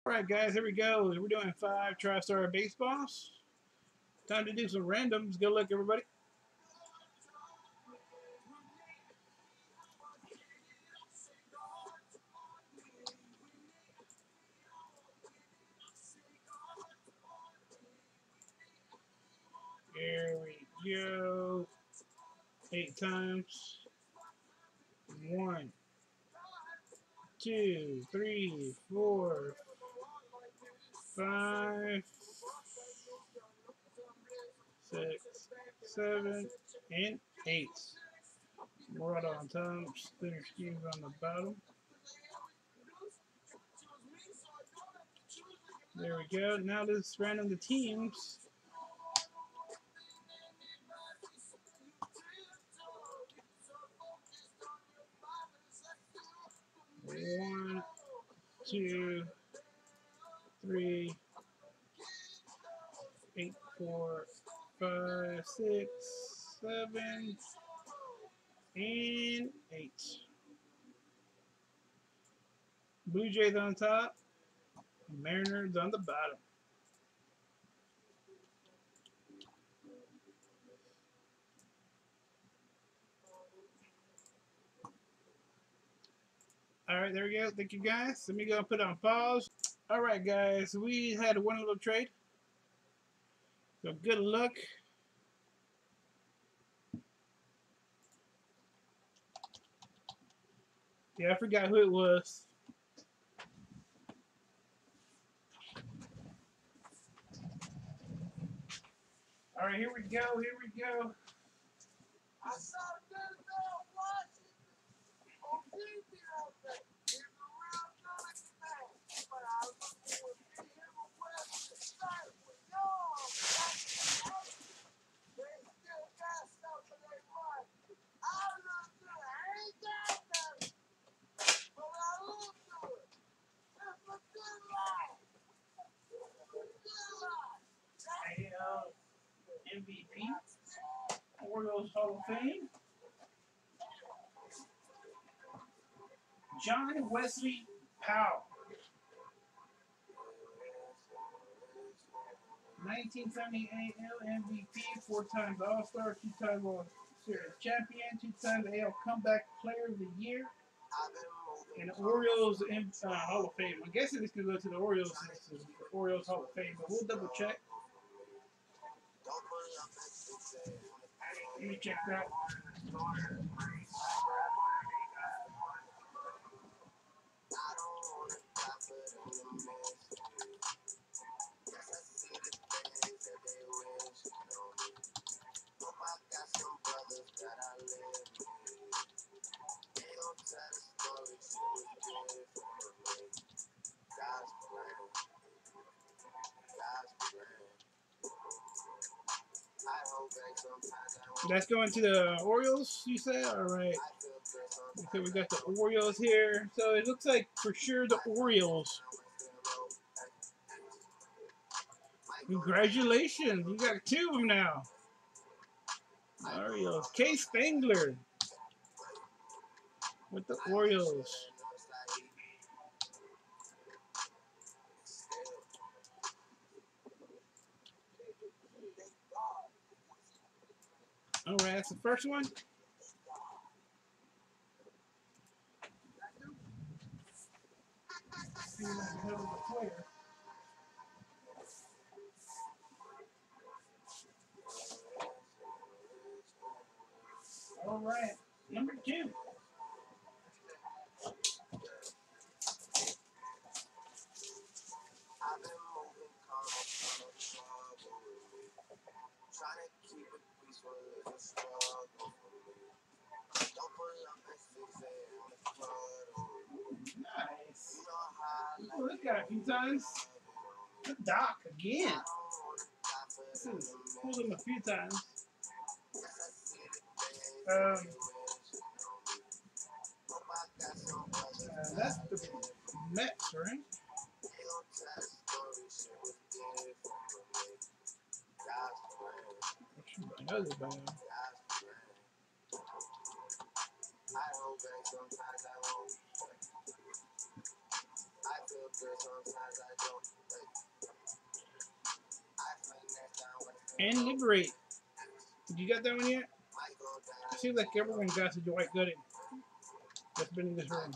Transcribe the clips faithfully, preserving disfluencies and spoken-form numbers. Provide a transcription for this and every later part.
Alright guys, here we go. We're doing five TriStar baseballs. Time to do some randoms. Good luck everybody. Here we go. Eight times. One, two, three, four, five, six, seven, and eight. Right on top. Spinner schemes on the bottom. There we go. Now let's random the teams. One, two, three, eight, four, five, six, seven, and eight. Blue Jays on top, Mariners on the bottom. All right, there we go. Thank you guys. Let me go put it on pause. All right, guys, we had one little trade. So good luck. Yeah, I forgot who it was. All right, here we go. Here we go. I saw Denzel Washington on T V all day. He's a real good man, but I was looking to see him on Western State with y'all. They still got something they want. I look good. I ain't got nothing, but I look good. It's a good life. Good life. A L M V P. Orioles Hall of Fame. John Wesley Powell. nineteen seventy A L M V P, four times All-Star, two times World Series champion, two times A L Comeback Player of the Year, and the Orioles in, uh, Hall of Fame. I'm guessing this could go to the Orioles since it's the Orioles Hall of Fame, but we'll double check. Let me check that. That's going to the Orioles, you said? All right. Okay, we got the Orioles here. So it looks like for sure the Orioles. Congratulations. You got two of them now. Orioles. Case Spangler with the Orioles. All right, that's the first one. All right, number two. Nice. Oh, this guy a few times. The Doc again. Pulled him a few times. Um, uh, that's the Mets, right? Another band. And Liberate. Did you get that one yet? It seems like everyone got the Dwight Gooden that's been in this room.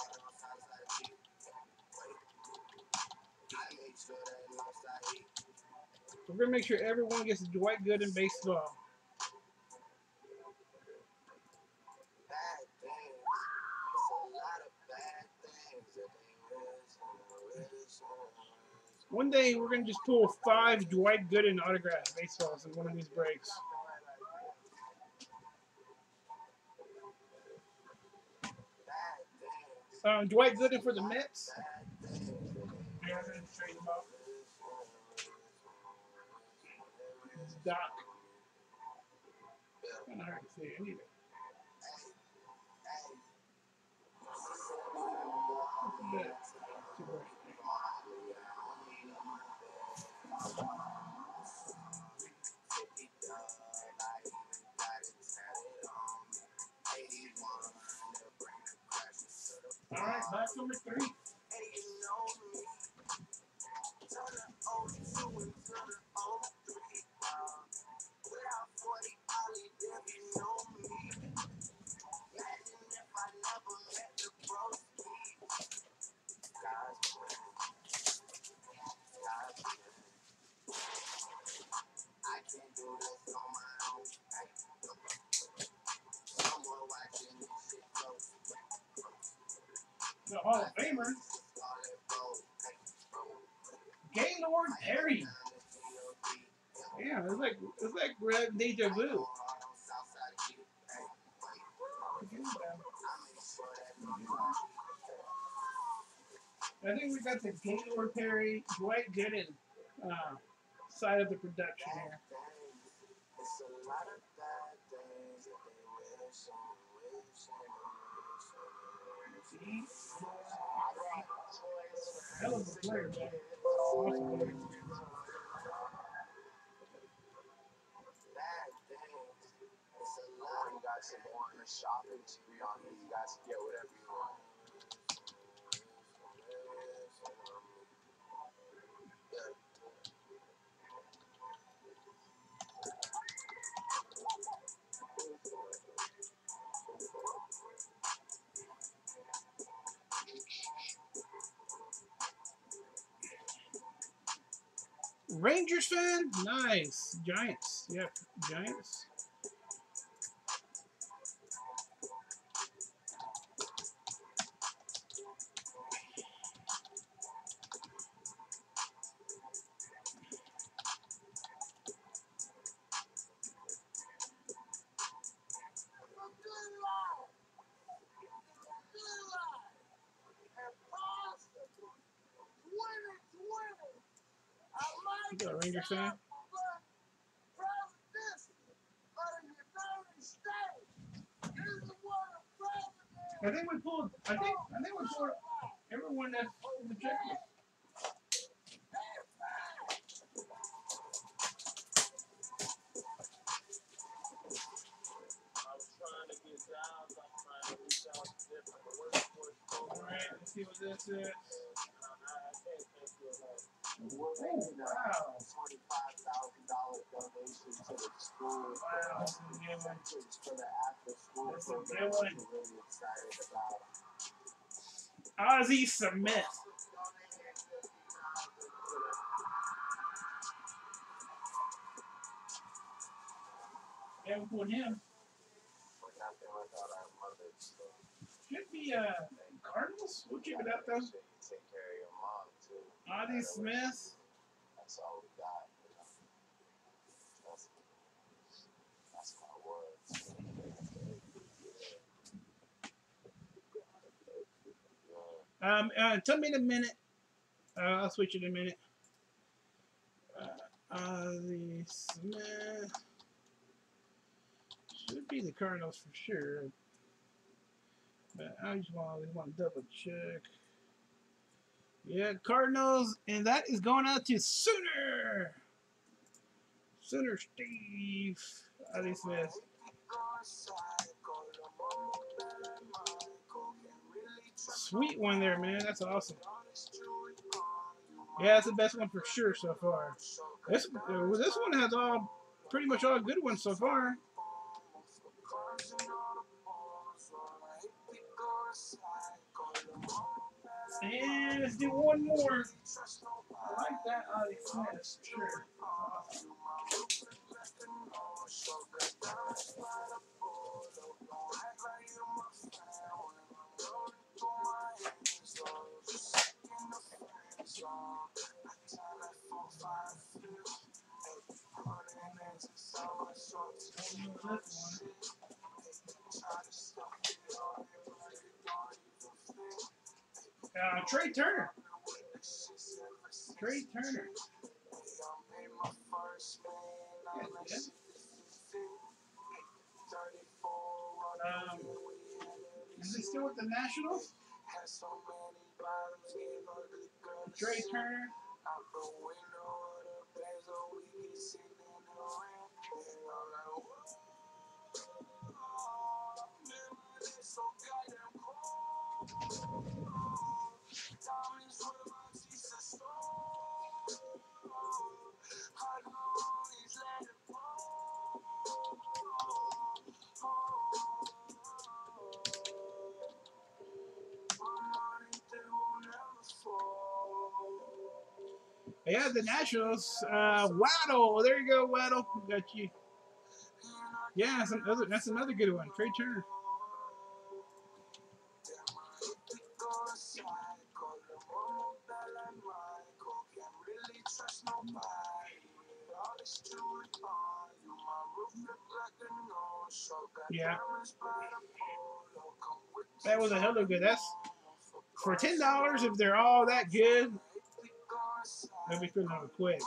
So we're gonna make sure everyone gets the Dwight Gooden baseball. One day we're gonna just pull five Dwight Gooden autograph baseballs in one of these breaks. Um, Dwight Gooden for the Mets. Yeah, I'm gonna trade him up. This is Doc. Kind of hard to see it either. Too bright. All right, box number three. The Hall of Famer, Gaylord Perry. Yeah, it's like it's like we're at deja vu. I think we got the Gaylord Perry, Dwight Gooden uh, side of the production here. Hell of a player, man. Awesome player. You got some more in the shopping spree on me. You guys can get whatever you want. Rangers fan? Nice. Giants. Yep, Giants. You got a Rangers fan? I think we pulled. I think. I think we pulled everyone that's in the checklist. All right. Let's see what this is. Oh, wow. twenty-five thousand dollars donation to the school. Wow, this is a good one. For the after school This is a program. good one. I'm really excited about. Ozzie Smith. Haven't pulled him. Nothing without our mother. So Should be uh Cardinals. We'll check it out though. you take care of your mom too. Ozzie Smith. That's all we got. You know? That's, that's my words. Um, uh, tell me in a minute. Uh, I'll switch it in a minute. Uh, Ozzie Smith. Should be the Cardinals for sure. But I just want, I want to double check. Yeah, Cardinals, and that is going out to Sooner. Sooner Steve. Ozzie Smith. Sweet one there, man. That's awesome. Yeah, that's the best one for sure so far. This uh, this one has all pretty much all good ones so far. And let's do one more. I like that Alex Smith, sure. Awesome. Uh, Trey Turner. Trey Turner. Yeah, um, is he still with the Nationals? Trey Turner. Yeah, the Nationals. Uh, Waddle. There you go, Waddle. Got you. Yeah, that's another, that's another good one. Trey Turner. Yeah. That was a hell of good. That's for ten dollars. If they're all that good, they'll be filling up quick.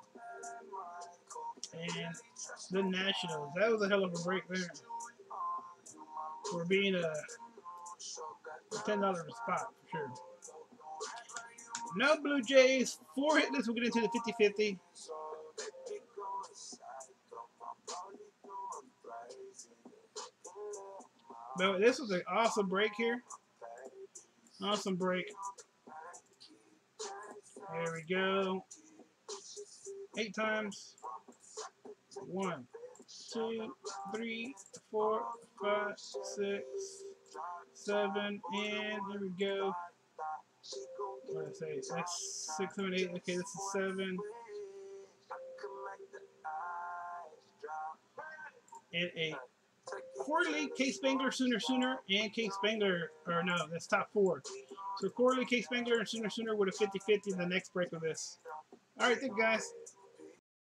And the Nationals. That was a hell of a break there. For being a ten dollar spot, for sure. No Blue Jays. Four hitless. We'll get into the fifty fifty. But this was an awesome break here. Awesome break. There we go. Eight times. One, two, three, four, five, six, seven, and there we go. What did I say? That's six, seven, eight. Okay, this is seven. And eight. Quarterly, Case Spangler, Sooner Sooner, and Case Spangler, or no, that's top four. So Quarterly, Case Spangler, and Sooner Sooner with a fifty fifty in the next break of this. All right, thank you guys.